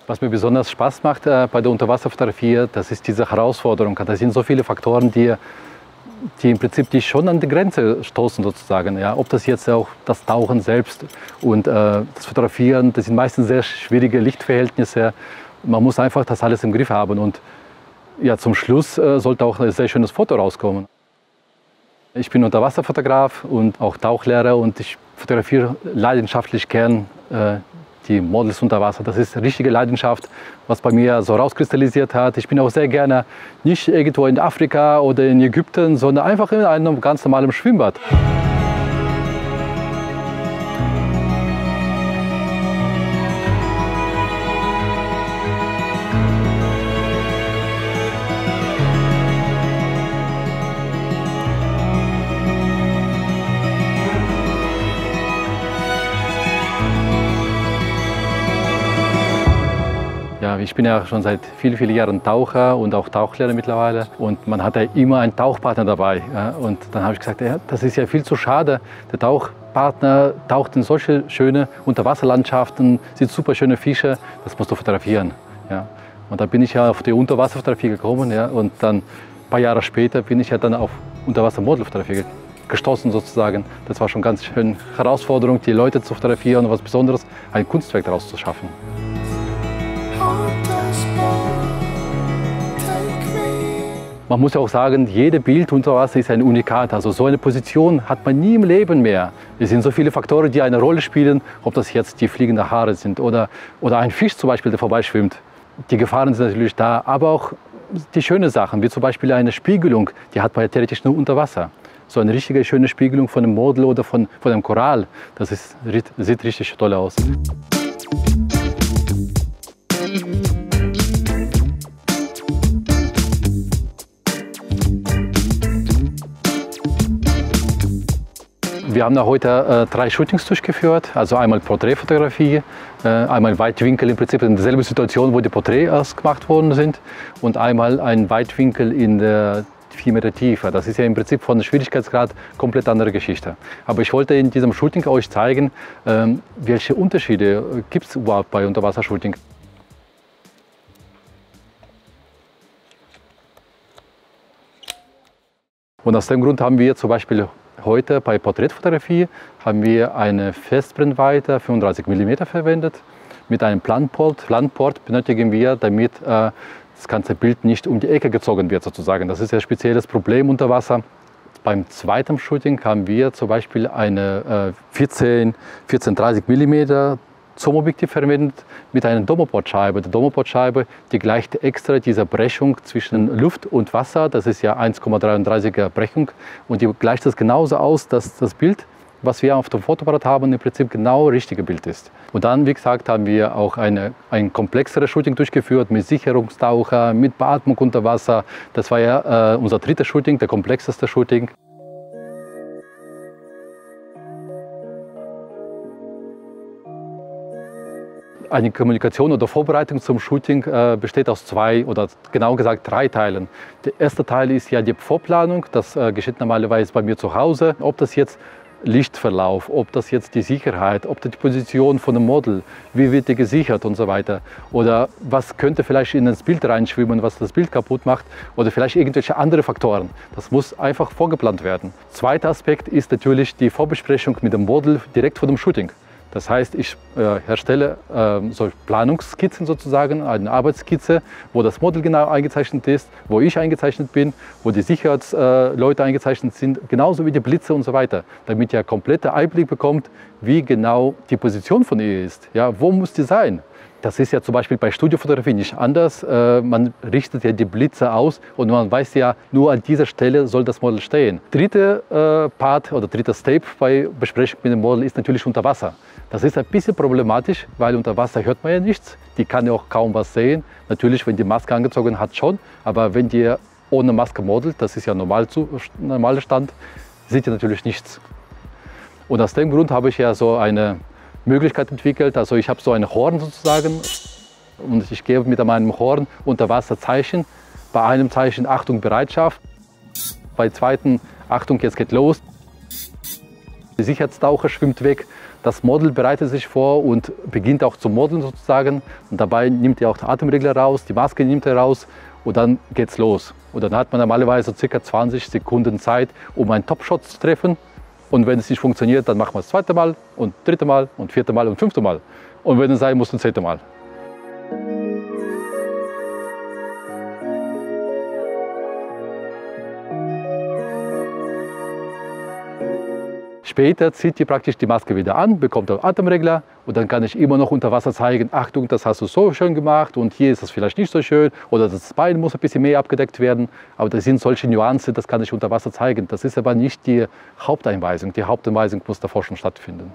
Was mir besonders Spaß macht bei der Unterwasserfotografie, das ist diese Herausforderung. Das sind so viele Faktoren, die im Prinzip dich schon an die Grenze stoßen sozusagen. Ja, ob das jetzt auch das Tauchen selbst und das Fotografieren, das sind meistens sehr schwierige Lichtverhältnisse. Man muss einfach das alles im Griff haben und ja, zum Schluss sollte auch ein sehr schönes Foto rauskommen. Ich bin Unterwasserfotograf und auch Tauchlehrer und ich fotografiere leidenschaftlich gern die Models unter Wasser. Das ist eine richtige Leidenschaft, was bei mir so rauskristallisiert hat. Ich bin auch sehr gerne nicht irgendwo in Afrika oder in Ägypten, sondern einfach in einem ganz normalen Schwimmbad. Ja, ich bin ja schon seit vielen Jahren Taucher und auch Tauchlehrer mittlerweile. Und man hat ja immer einen Tauchpartner dabei. Ja. Und dann habe ich gesagt, ja, das ist ja viel zu schade. Der Tauchpartner taucht in solche schöne Unterwasserlandschaften, sieht super schöne Fische. Das musst du fotografieren. Ja. Und da bin ich ja auf die Unterwasserfotografie gekommen. Ja. Und dann ein paar Jahre später bin ich ja dann auf Unterwassermodelfotografie gestoßen sozusagen. Das war schon ganz schön Herausforderung, die Leute zu fotografieren und was Besonderes, ein Kunstwerk daraus zu schaffen. Man muss ja auch sagen, jedes Bild unter Wasser ist ein Unikat. Also so eine Position hat man nie im Leben mehr. Es sind so viele Faktoren, die eine Rolle spielen, ob das jetzt die fliegenden Haare sind oder ein Fisch zum Beispiel, der vorbeischwimmt. Die Gefahren sind natürlich da, aber auch die schönen Sachen, wie zum Beispiel eine Spiegelung, die hat man ja theoretisch nur unter Wasser. So eine richtige schöne Spiegelung von einem Model oder von einem Korall, das sieht richtig toll aus. Wir haben heute 3 Shootings durchgeführt, also einmal Porträtfotografie, einmal Weitwinkel im Prinzip in derselben Situation, wo die Porträts gemacht worden sind und einmal ein Weitwinkel in der 4 Meter Tiefe. Das ist ja im Prinzip von Schwierigkeitsgrad komplett andere Geschichte. Aber ich wollte in diesem Shooting euch zeigen, welche Unterschiede gibt es überhaupt bei Unterwassershooting. Und aus dem Grund haben wir zum Beispiel heute bei Porträtfotografie haben wir eine Festbrennweite 35 mm verwendet mit einem Planport. Planport benötigen wir, damit das ganze Bild nicht um die Ecke gezogen wird sozusagen. Das ist ein spezielles Problem unter Wasser. Beim zweiten Shooting haben wir zum Beispiel eine 14-30 mm Zoomobjektiv verwendet mit einer Domoportscheibe. Die Domoportscheibe, die gleicht extra dieser Brechung zwischen Luft und Wasser. Das ist ja 1,33er Brechung. Und die gleicht das genauso aus, dass das Bild, was wir auf dem Fotoapparat haben, im Prinzip genau richtige Bild ist. Und dann, wie gesagt, haben wir auch ein komplexeres Shooting durchgeführt mit Sicherungstaucher, mit Beatmung unter Wasser. Das war ja unser drittes Shooting, der komplexeste Shooting. Eine Kommunikation oder Vorbereitung zum Shooting besteht aus 2 oder genau gesagt 3 Teilen. Der erste Teil ist ja die Vorplanung, das geschieht normalerweise bei mir zu Hause. Ob das jetzt Lichtverlauf, ob das jetzt die Sicherheit, ob das die Position von dem Model, wie wird die gesichert und so weiter. Oder was könnte vielleicht in das Bild reinschwimmen, was das Bild kaputt macht oder vielleicht irgendwelche andere Faktoren. Das muss einfach vorgeplant werden. Zweiter Aspekt ist natürlich die Vorbesprechung mit dem Model direkt vor dem Shooting. Das heißt, ich erstelle so Planungsskizzen sozusagen, eine Arbeitsskizze, wo das Model genau eingezeichnet ist, wo ich eingezeichnet bin, wo die Sicherheitsleute eingezeichnet sind, genauso wie die Blitze und so weiter, damit ihr kompletter Einblick bekommt, wie genau die Position von ihr ist. Ja, wo muss die sein? Das ist ja zum Beispiel bei Studiofotografie nicht anders. Man richtet ja die Blitze aus und man weiß ja, nur an dieser Stelle soll das Model stehen. Dritter Part oder dritter Step bei Besprechung mit dem Model ist natürlich unter Wasser. Das ist ein bisschen problematisch, weil unter Wasser hört man ja nichts. Die kann ja auch kaum was sehen. Natürlich, wenn die Maske angezogen hat, schon. Aber wenn die ohne Maske modelt, das ist ja normaler Stand, sieht ihr natürlich nichts. Und aus dem Grund habe ich ja so eine Möglichkeit entwickelt. Also ich habe so ein Horn sozusagen und ich gebe mit meinem Horn unter Wasser Zeichen. Bei einem Zeichen Achtung, Bereitschaft. Bei zweiten Achtung, jetzt geht los. Der Sicherheitstaucher schwimmt weg. Das Model bereitet sich vor und beginnt auch zu modeln sozusagen. Und dabei nimmt er auch den Atemregler raus, die Maske nimmt er raus und dann geht's los. Und dann hat man normalerweise ca. 20 Sekunden Zeit, um einen Top-Shot zu treffen. Und wenn es nicht funktioniert, dann machen wir das zweite Mal und dritte Mal und vierte Mal und fünfte Mal. Und wenn es sein muss, ein zehnte Mal. Später zieht die praktisch die Maske wieder an, bekommt den Atemregler und dann kann ich immer noch unter Wasser zeigen, Achtung, das hast du so schön gemacht und hier ist das vielleicht nicht so schön oder das Bein muss ein bisschen mehr abgedeckt werden. Aber das sind solche Nuancen, das kann ich unter Wasser zeigen. Das ist aber nicht die Haupteinweisung. Die Haupteinweisung muss davor schon stattfinden.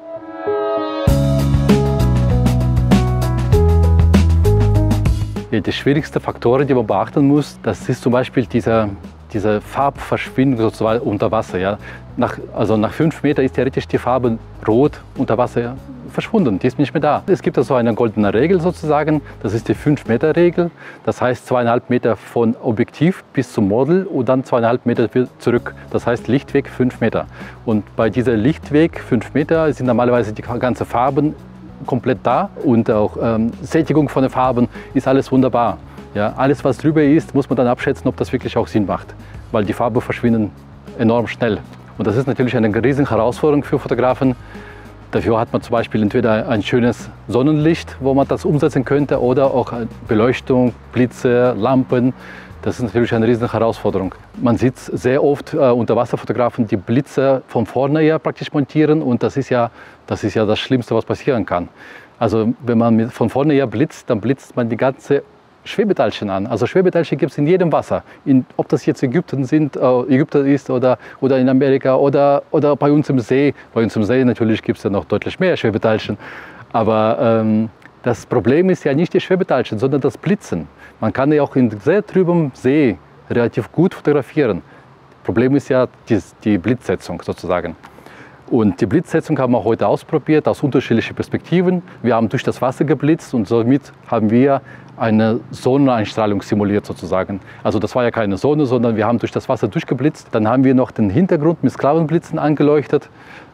Ja, die schwierigsten Faktoren, die man beachten muss, das ist zum Beispiel diese Farbverschwindung sozusagen unter Wasser. Ja. Nach 5 Metern ist theoretisch die Farbe rot unter Wasser verschwunden, die ist nicht mehr da. Es gibt also eine goldene Regel sozusagen, das ist die 5-Meter-Regel. Das heißt 2,5 Meter von Objektiv bis zum Model und dann 2,5 Meter zurück. Das heißt Lichtweg 5 Meter. Und bei dieser Lichtweg 5 Meter sind normalerweise die ganzen Farben komplett da und auch Sättigung von den Farben ist alles wunderbar. Ja, alles, was drüber ist, muss man dann abschätzen, ob das wirklich auch Sinn macht, weil die Farben verschwinden enorm schnell. Und das ist natürlich eine riesige Herausforderung für Fotografen. Dafür hat man zum Beispiel entweder ein schönes Sonnenlicht, wo man das umsetzen könnte, oder auch Beleuchtung, Blitze, Lampen. Das ist natürlich eine riesige Herausforderung. Man sieht sehr oft Unterwasserfotografen, die Blitze von vorne her praktisch montieren und das ist ja das Schlimmste, was passieren kann. Also wenn man von vorne her blitzt, dann blitzt man die ganze Schwebeteilchen an. Also Schwebeteilchen gibt es in jedem Wasser. Ob das jetzt Ägypten ist oder in Amerika oder bei uns im See. Bei uns im See natürlich gibt es ja noch deutlich mehr Schwebeteilchen. Aber das Problem ist ja nicht die Schwebeteilchen, sondern das Blitzen. Man kann ja auch in sehr trübem See relativ gut fotografieren. Das Problem ist ja die Blitzsetzung sozusagen. Und die Blitzsetzung haben wir heute ausprobiert aus unterschiedlichen Perspektiven. Wir haben durch das Wasser geblitzt und somit haben wir eine Sonneneinstrahlung simuliert sozusagen. Also das war ja keine Sonne, sondern wir haben durch das Wasser durchgeblitzt. Dann haben wir noch den Hintergrund mit Sklavenblitzen angeleuchtet.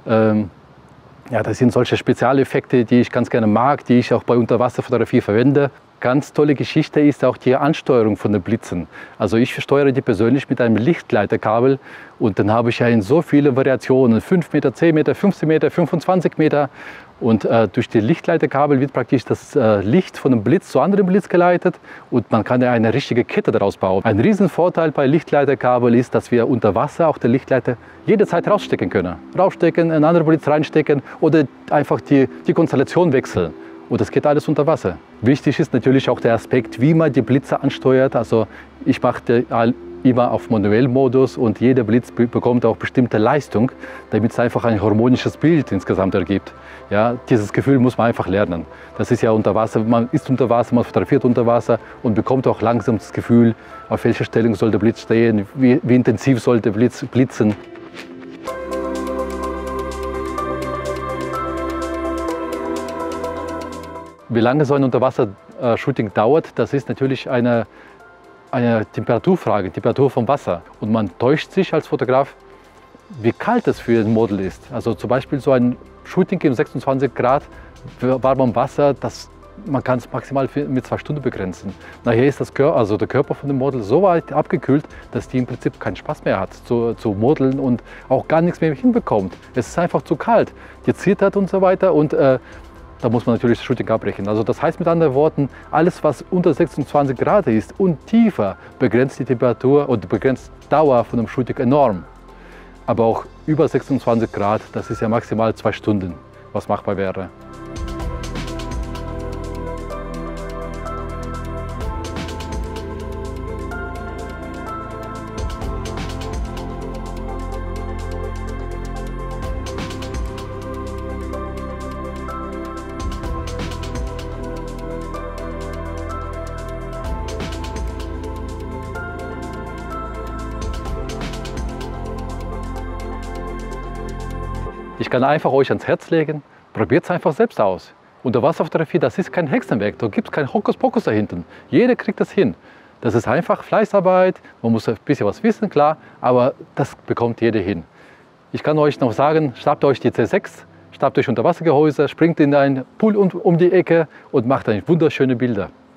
Ja, das sind solche Spezialeffekte, die ich ganz gerne mag, die ich auch bei Unterwasserfotografie verwende. Ganz tolle Geschichte ist auch die Ansteuerung von den Blitzen. Also ich steuere die persönlich mit einem Lichtleiterkabel und dann habe ich ja in so viele Variationen, 5 Meter, 10 Meter, 15 Meter, 25 Meter. Und durch die Lichtleiterkabel wird praktisch das Licht von einem Blitz zu anderem Blitz geleitet und man kann ja eine richtige Kette daraus bauen. Ein Riesenvorteil bei Lichtleiterkabel ist, dass wir unter Wasser auch den Lichtleiter jederzeit rausstecken können. Rausstecken, einen anderen Blitz reinstecken oder einfach die Konstellation wechseln. Und das geht alles unter Wasser. Wichtig ist natürlich auch der Aspekt, wie man die Blitze ansteuert. Also ich mache immer auf Manuellmodus und jeder Blitz bekommt auch bestimmte Leistung, damit es einfach ein harmonisches Bild insgesamt ergibt. Ja, dieses Gefühl muss man einfach lernen. Das ist ja unter Wasser, man ist unter Wasser, man fotografiert unter Wasser und bekommt auch langsam das Gefühl, auf welcher Stellung soll der Blitz stehen, wie intensiv soll der Blitz blitzen. Wie lange so ein Unterwasser-Shooting dauert, das ist natürlich eine Temperaturfrage, Temperatur vom Wasser. Und man täuscht sich als Fotograf, wie kalt es für ein Model ist. Also zum Beispiel so ein Shooting im 26 Grad warmem Wasser, man kann es maximal mit 2 Stunden begrenzen. Nachher ist der Körper von dem Model so weit abgekühlt, dass die im Prinzip keinen Spaß mehr hat zu modeln und auch gar nichts mehr hinbekommt. Es ist einfach zu kalt, die zittert und so weiter und da muss man natürlich das Shooting abbrechen. Also das heißt mit anderen Worten, alles was unter 26 Grad ist und tiefer, begrenzt die Temperatur und begrenzt die Dauer von dem Shooting enorm. Aber auch über 26 Grad, das ist ja maximal 2 Stunden, was machbar wäre. Ich kann einfach euch ans Herz legen, probiert es einfach selbst aus. Unterwasserfotografie, das ist kein Hexenwerk, da gibt es kein Hokuspokus dahinten. Jeder kriegt das hin. Das ist einfach Fleißarbeit, man muss ein bisschen was wissen, klar, aber das bekommt jeder hin. Ich kann euch noch sagen, schnappt euch die C6, schnappt euch Unterwassergehäuse, springt in einen Pool um die Ecke und macht dann wunderschöne Bilder.